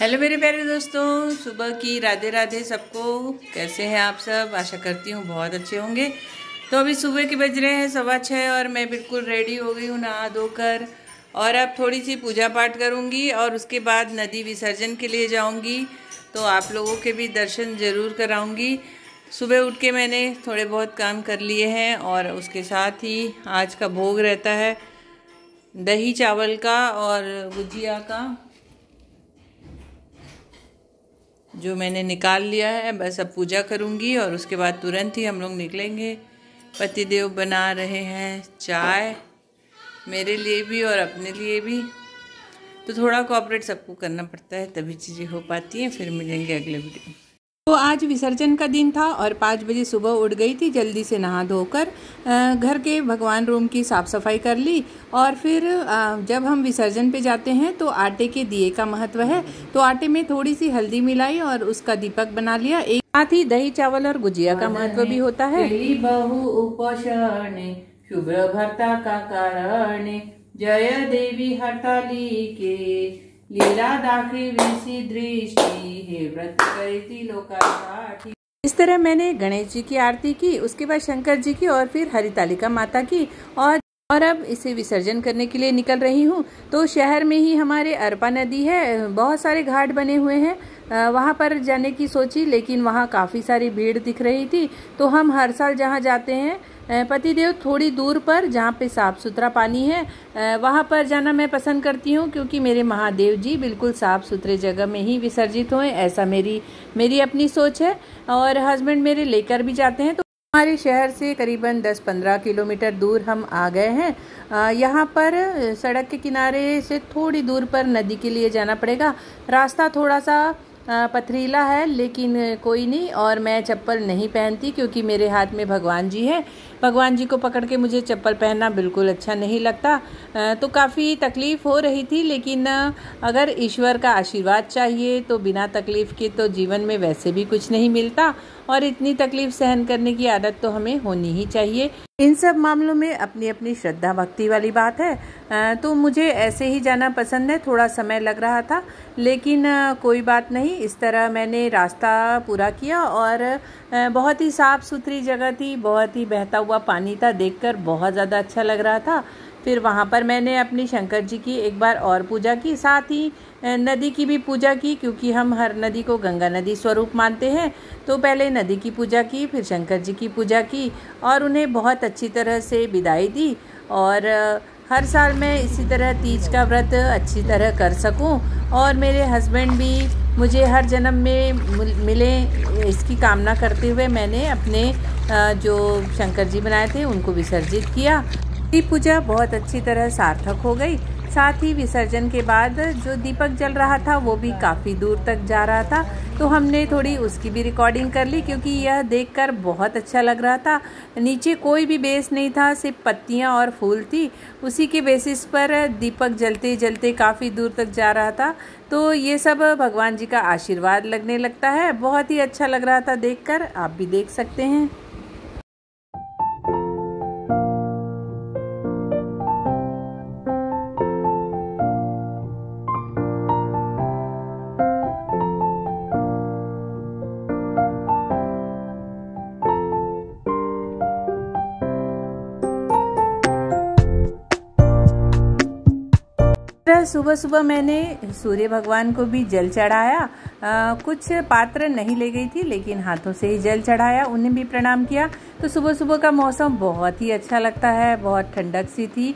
Hello मेरे प्यारे दोस्तों, सुबह की राधे राधे सबको। कैसे हैं आप सब? आशा करती हूँ बहुत अच्छे होंगे। तो अभी सुबह के बज रहे हैं 6:15 और मैं बिल्कुल रेडी हो गई हूँ नहा धोकर। और अब थोड़ी सी पूजा पाठ करूँगी और उसके बाद नदी विसर्जन के लिए जाऊँगी। तो आप लोगों के भी दर्शन ज़रूर कराऊँगी। सुबह उठ के मैंने थोड़े बहुत काम कर लिए हैं और उसके साथ ही आज का भोग रहता है दही चावल का और गुजिया का, जो मैंने निकाल लिया है। बस अब पूजा करूंगी और उसके बाद तुरंत ही हम लोग निकलेंगे। पतिदेव बना रहे हैं चाय मेरे लिए भी और अपने लिए भी, तो थोड़ा कोऑपरेट सबको करना पड़ता है तभी चीज़ें हो पाती हैं। फिर मिलेंगे अगले वीडियो। तो आज विसर्जन का दिन था और 5 बजे सुबह उठ गई थी, जल्दी से नहा धोकर घर के भगवान रूम की साफ़ सफाई कर ली। और फिर जब हम विसर्जन पे जाते हैं तो आटे के दिए का महत्व है, तो आटे में थोड़ी सी हल्दी मिलाई और उसका दीपक बना लिया। एक साथ ही दही चावल और गुजिया का महत्व भी होता है। बहु उपोषण शुभ्र भर्ता का कारण, जय देवी हरताली के लीला दाखी विसी दृष्टि हे व्रत करती लोकाठी। इस तरह मैंने गणेश जी की आरती की, उसके बाद शंकर जी की और फिर हरितालिका माता की और अब इसे विसर्जन करने के लिए निकल रही हूँ। तो शहर में ही हमारे अरपा नदी है, बहुत सारे घाट बने हुए हैं। वहाँ पर जाने की सोची, लेकिन वहाँ काफ़ी सारी भीड़ दिख रही थी। तो हम हर साल जहाँ जाते हैं पतिदेव थोड़ी दूर पर जहाँ पे साफ़ सुथरा पानी है वहाँ पर जाना मैं पसंद करती हूँ, क्योंकि मेरे महादेव जी बिल्कुल साफ़ सुथरे जगह में ही विसर्जित हुए, ऐसा मेरी अपनी सोच है। और हस्बैंड मेरे लेकर भी जाते हैं। तो हमारे शहर से करीबन 10-15 किलोमीटर दूर हम आ गए हैं। यहाँ पर सड़क के किनारे से थोड़ी दूर पर नदी के लिए जाना पड़ेगा। रास्ता थोड़ा सा पथरीला है, लेकिन कोई नहीं। और मैं चप्पल नहीं पहनती क्योंकि मेरे हाथ में भगवान जी हैं। भगवान जी को पकड़ के मुझे चप्पल पहनना बिल्कुल अच्छा नहीं लगता। तो काफ़ी तकलीफ़ हो रही थी, लेकिन अगर ईश्वर का आशीर्वाद चाहिए तो बिना तकलीफ़ के तो जीवन में वैसे भी कुछ नहीं मिलता, और इतनी तकलीफ़ सहन करने की आदत तो हमें होनी ही चाहिए। इन सब मामलों में अपनी अपनी श्रद्धा भक्ति वाली बात है। तो मुझे ऐसे ही जाना पसंद है। थोड़ा समय लग रहा था, लेकिन कोई बात नहीं। इस तरह मैंने रास्ता पूरा किया और बहुत ही साफ़ सुथरी जगह थी, बहुत ही बहता हुआ पानी था, देखकर बहुत ज़्यादा अच्छा लग रहा था। फिर वहाँ पर मैंने अपनी शंकर जी की एक बार और पूजा की, साथ ही नदी की भी पूजा की, क्योंकि हम हर नदी को गंगा नदी स्वरूप मानते हैं। तो पहले नदी की पूजा की, फिर शंकर जी की पूजा की और उन्हें बहुत अच्छी तरह से विदाई दी। और हर साल मैं इसी तरह तीज का व्रत अच्छी तरह कर सकूं और मेरे हस्बैंड भी मुझे हर जन्म में मिले, इसकी कामना करते हुए मैंने अपने जो शंकर जी बनाए थे उनको विसर्जित किया। ये पूजा बहुत अच्छी तरह सार्थक हो गई। साथ ही विसर्जन के बाद जो दीपक जल रहा था वो भी काफ़ी दूर तक जा रहा था, तो हमने थोड़ी उसकी भी रिकॉर्डिंग कर ली, क्योंकि यह देखकर बहुत अच्छा लग रहा था। नीचे कोई भी बेस नहीं था, सिर्फ पत्तियां और फूल थी। उसी के बेसिस पर दीपक जलते जलते काफ़ी दूर तक जा रहा था। तो ये सब भगवान जी का आशीर्वाद लगने लगता है। बहुत ही अच्छा लग रहा था देखकर, आप भी देख सकते हैं। सुबह सुबह मैंने सूर्य भगवान को भी जल चढ़ाया। कुछ पात्र नहीं ले गई थी, लेकिन हाथों से ही जल चढ़ाया, उन्हें भी प्रणाम किया। तो सुबह सुबह का मौसम बहुत ही अच्छा लगता है, बहुत ठंडक सी थी।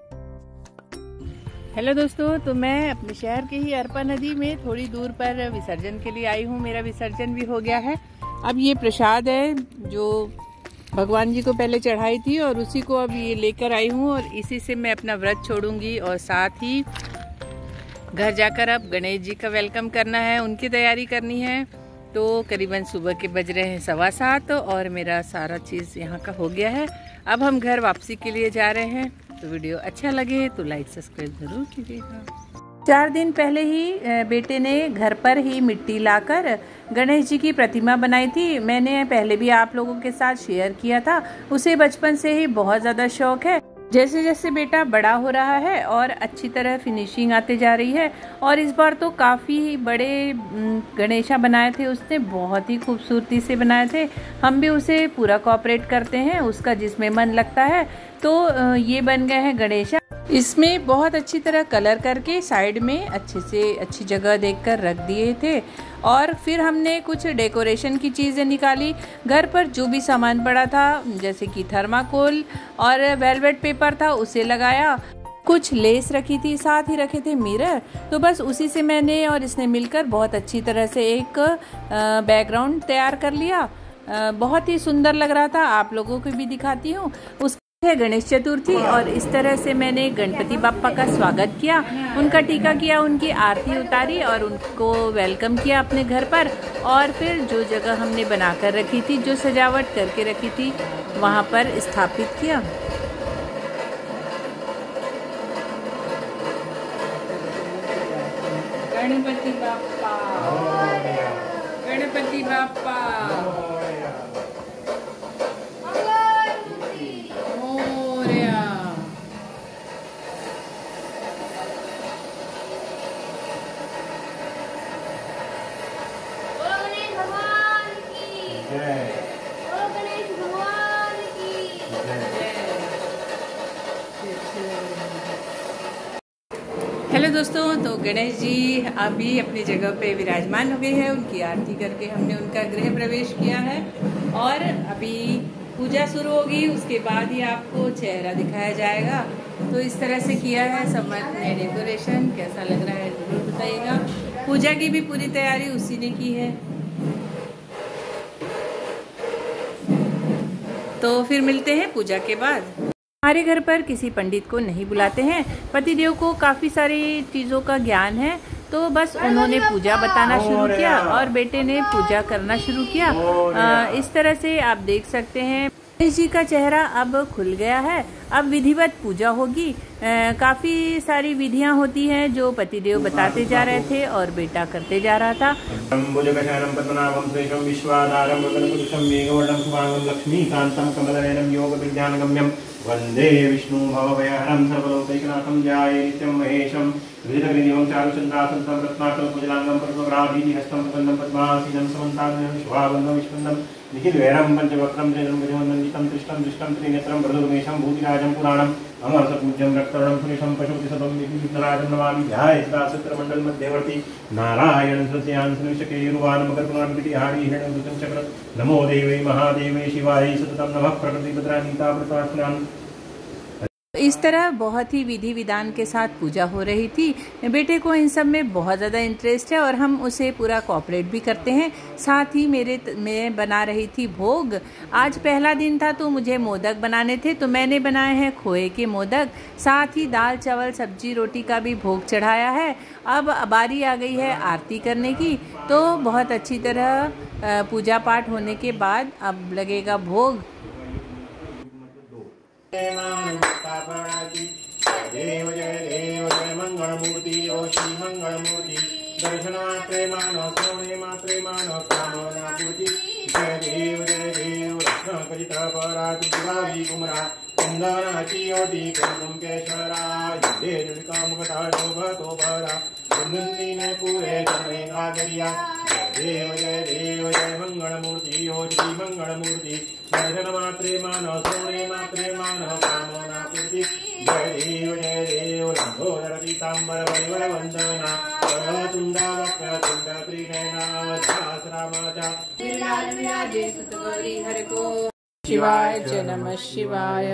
हेलो दोस्तों, तो मैं अपने शहर के ही अरपा नदी में थोड़ी दूर पर विसर्जन के लिए आई हूँ। मेरा विसर्जन भी हो गया है। अब ये प्रसाद है जो भगवान जी को पहले चढ़ाई थी और उसी को अब ये लेकर आई हूँ, और इसी से मैं अपना व्रत छोड़ूंगी। और साथ ही घर जाकर अब गणेश जी का वेलकम करना है, उनकी तैयारी करनी है। तो करीबन सुबह के बज रहे हैं 7:15 और मेरा सारा चीज़ यहाँ का हो गया है। अब हम घर वापसी के लिए जा रहे हैं। तो वीडियो अच्छा लगे तो लाइक सब्सक्राइब ज़रूर कीजिएगा। 4 दिन पहले ही बेटे ने घर पर ही मिट्टी लाकर गणेश जी की प्रतिमा बनाई थी। मैंने पहले भी आप लोगों के साथ शेयर किया था। उसे बचपन से ही बहुत ज़्यादा शौक है। जैसे जैसे बेटा बड़ा हो रहा है और अच्छी तरह फिनिशिंग आते जा रही है। और इस बार तो काफ़ी बड़े गणेशा बनाए थे उसने, बहुत ही खूबसूरती से बनाए थे। हम भी उसे पूरा कोऑपरेट करते हैं, उसका जिसमें मन लगता है। तो ये बन गए हैं गणेशा। इसमें बहुत अच्छी तरह कलर करके साइड में अच्छे से अच्छी जगह देखकर रख दिए थे। और फिर हमने कुछ डेकोरेशन की चीज़ें निकाली। घर पर जो भी सामान पड़ा था, जैसे कि थर्माकोल और वेलवेट पेपर था, उसे लगाया। कुछ लेस रखी थी, साथ ही रखे थे मिरर। तो बस उसी से मैंने और इसने मिलकर बहुत अच्छी तरह से एक बैकग्राउंड तैयार कर लिया। बहुत ही सुंदर लग रहा था। आप लोगों को भी दिखाती हूँ। उस है गणेश चतुर्थी और इस तरह से मैंने गणपति बाप्पा का स्वागत किया, उनका टीका किया, उनकी आरती उतारी और उनको वेलकम किया अपने घर पर। और फिर जो जगह हमने बनाकर रखी थी, जो सजावट करके रखी थी, वहाँ पर स्थापित किया। गणपति बाप्पा, गणपति बाप्पा, हेलो दोस्तों, तो गणेश जी अभी अपनी जगह पे विराजमान हो गए हैं। उनकी आरती करके हमने उनका गृह प्रवेश किया है और अभी पूजा शुरू होगी, उसके बाद ही आपको चेहरा दिखाया जाएगा। तो इस तरह से किया है समर्थ ने डेकोरेशन। कैसा लग रहा है जरूर बताइएगा। पूजा की भी पूरी तैयारी उसी ने की है। तो फिर मिलते हैं पूजा के बाद। हमारे घर पर किसी पंडित को नहीं बुलाते हैं। पतिदेव को काफ़ी सारी चीज़ों का ज्ञान है, तो बस उन्होंने पूजा बताना शुरू किया और बेटे ने पूजा करना शुरू किया। इस तरह से आप देख सकते हैं गणेश जी का चेहरा अब खुल गया है। अब विधिवत पूजा होगी। काफ़ी सारी विधियां होती हैं जो पतिदेव बताते जा रहे थे और बेटा करते जा रहा था। वंदे विष्णु भवभयहरं सर्वलोकैकनाथं ध्याये नित्यं महेशं विविधग्रीवं चारुचन्द्रासनं रत्नाकरं कुजलांगं पद्मराभीतिहस्तं प्रबन्धं पद्मासीनं समन्तानं शुभावन्दं विष्णुवन्दं निखिलवैरं पंचवक्त्रं त्रिनेत्रं गजवन्दनितं त्रिष्टं दृष्टं त्रिनेत्रं वरदुर्गेशं भूतिराजं पुराणं अमरसपूज्यं रक्तवर्णं सुरेशं पशुपतिशतं विघ्नराजं नमामि। ध्यायेत्सहस्रमण्डल मध्यवर्ती नारायण सस्यान् सुनिशकेरुवान् मकरकुलान्वितिहारी हिरण्यवृतं चक्र नमो देवै महादेवै शिवाय सततं नमः प्रकृतिभद्रानीता प्रतास्नान्। इस तरह बहुत ही विधि विधान के साथ पूजा हो रही थी। बेटे को इन सब में बहुत ज़्यादा इंटरेस्ट है और हम उसे पूरा कोऑपरेट भी करते हैं। साथ ही मैं बना रही थी भोग। आज पहला दिन था तो मुझे मोदक बनाने थे, तो मैंने बनाए हैं खोए के मोदक। साथ ही दाल चावल सब्जी रोटी का भी भोग चढ़ाया है। अब बारी आ गई है आरती करने की। तो बहुत अच्छी तरह पूजा पाठ होने के बाद अब लगेगा भोग। देव जय देव जय मंगलमूर्ति ओ श्री मंगलमूर्ति दर्शनात्रे मानव श्रवणे मात्रे मानव कामना पूर्ति। जय देव रत्न कलित पराति दिवाली कुमरा चंदनाची ओटी कुंकुम केशरा युद्धे जुड़कामुकता शोभतो भरा कुंदंती ने पूरे चरणे गागरिया। जय देव जय मंगलमूर्ति ओ श्री मंगलमूर्ति दर्शन मात्रे मानव श्रवणे मात्रे मानव कामना पूर्ति। जय देव लंबोदर पीतांबर वैवर वंदना तुंडा वक्रतुंड त्रिनयना सहस्रमाचा विराजे सुतगौरी हरि को शिवाय च नमः शिवाय।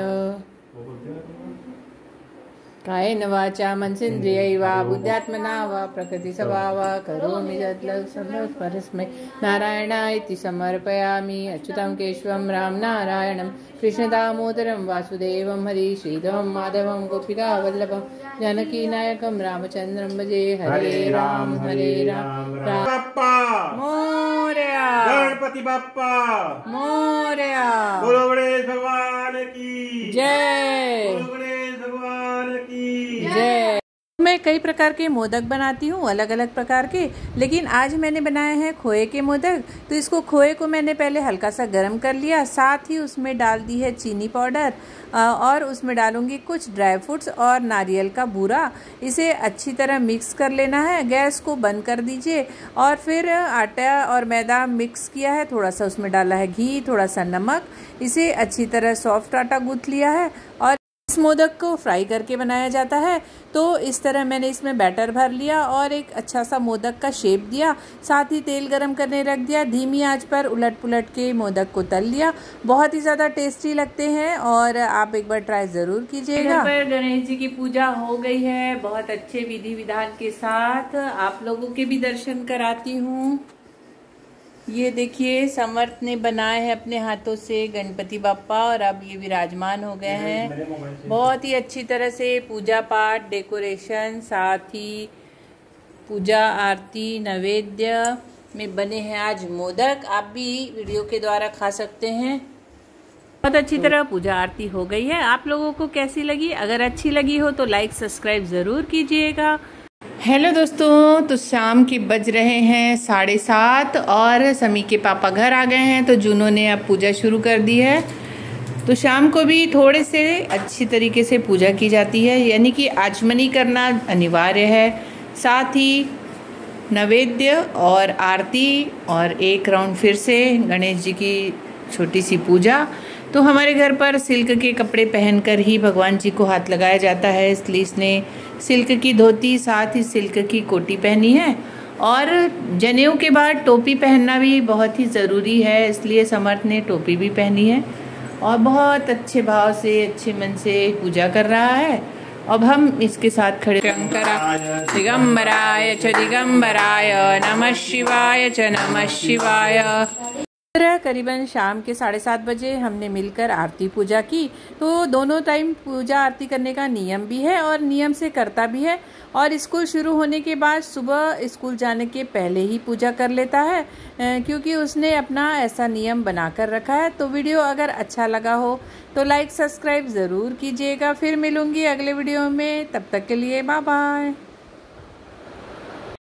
कायेन वाचा मनसेन्द्रियैः वा बुद्ध्यात्मना वा प्रकृतिस्वभावा करोमि यत्सर्वस्मै नारायणाय समर्पयामि। अच्युतं केशवं राम नारायणं कृष्णदामोदरं वासुदेवं हरि श्रीधरं माधवं गोपिका वल्लभं जानकी नायकं रामचंद्रं भजे। हरे राम बाप्पा मोरया, गणपति बाप्पा मोरया, बोलो गणेश भगवान की जय, बोलो गणेश भगवान की जय। मैं कई प्रकार के मोदक बनाती हूँ, अलग अलग प्रकार के, लेकिन आज मैंने बनाए हैं खोए के मोदक। तो इसको खोए को मैंने पहले हल्का सा गर्म कर लिया, साथ ही उसमें डाल दी है चीनी पाउडर और उसमें डालूंगी कुछ ड्राई फ्रूट्स और नारियल का बूरा। इसे अच्छी तरह मिक्स कर लेना है। गैस को बंद कर दीजिए और फिर आटा और मैदा मिक्स किया है, थोड़ा सा उसमें डाला है घी, थोड़ा सा नमक। इसे अच्छी तरह सॉफ्ट आटा गूंथ लिया है और इस मोदक को फ्राई करके बनाया जाता है। तो इस तरह मैंने इसमें बैटर भर लिया और एक अच्छा सा मोदक का शेप दिया, साथ ही तेल गरम करने रख दिया। धीमी आंच पर उलट पुलट के मोदक को तल लिया। बहुत ही ज़्यादा टेस्टी लगते हैं और आप एक बार ट्राई ज़रूर कीजिएगा। यहाँ पर गणेश जी की पूजा हो गई है बहुत अच्छे विधि विधान के साथ। आप लोगों के भी दर्शन कराती हूँ। ये देखिए समर्थ ने बनाए हैं अपने हाथों से गणपति बाप्पा और अब ये विराजमान हो गए हैं। बहुत ही अच्छी तरह से पूजा पाठ, डेकोरेशन, साथ ही पूजा आरती नैवेद्य में बने हैं आज मोदक। आप भी वीडियो के द्वारा खा सकते हैं। बहुत अच्छी तरह पूजा आरती हो गई है। आप लोगों को कैसी लगी? अगर अच्छी लगी हो तो लाइक सब्सक्राइब ज़रूर कीजिएगा। हेलो दोस्तों, तो शाम के बज रहे हैं 7:30 और समी के पापा घर आ गए हैं। तो जूनों ने अब पूजा शुरू कर दी है। तो शाम को भी थोड़े से अच्छी तरीके से पूजा की जाती है, यानी कि आचमनी करना अनिवार्य है, साथ ही नैवेद्य और आरती और एक राउंड फिर से गणेश जी की छोटी सी पूजा। तो हमारे घर पर सिल्क के कपड़े पहनकर ही भगवान जी को हाथ लगाया जाता है, इसलिए इसने सिल्क की धोती साथ ही सिल्क की कोटी पहनी है। और जनेऊ के बाद टोपी पहनना भी बहुत ही ज़रूरी है, इसलिए समर्थ ने टोपी भी पहनी है और बहुत अच्छे भाव से अच्छे मन से पूजा कर रहा है। अब हम इसके साथ खड़े दिगंबराय च दिगंबराय नमः शिवाय च नमः शिवाय। करीबन शाम के 7:30 बजे हमने मिलकर आरती पूजा की। तो दोनों टाइम पूजा आरती करने का नियम भी है और नियम से करता भी है। और स्कूल शुरू होने के बाद सुबह स्कूल जाने के पहले ही पूजा कर लेता है, क्योंकि उसने अपना ऐसा नियम बना कर रखा है। तो वीडियो अगर अच्छा लगा हो तो लाइक सब्सक्राइब ज़रूर कीजिएगा। फिर मिलूँगी अगले वीडियो में, तब तक के लिए बाय बाय।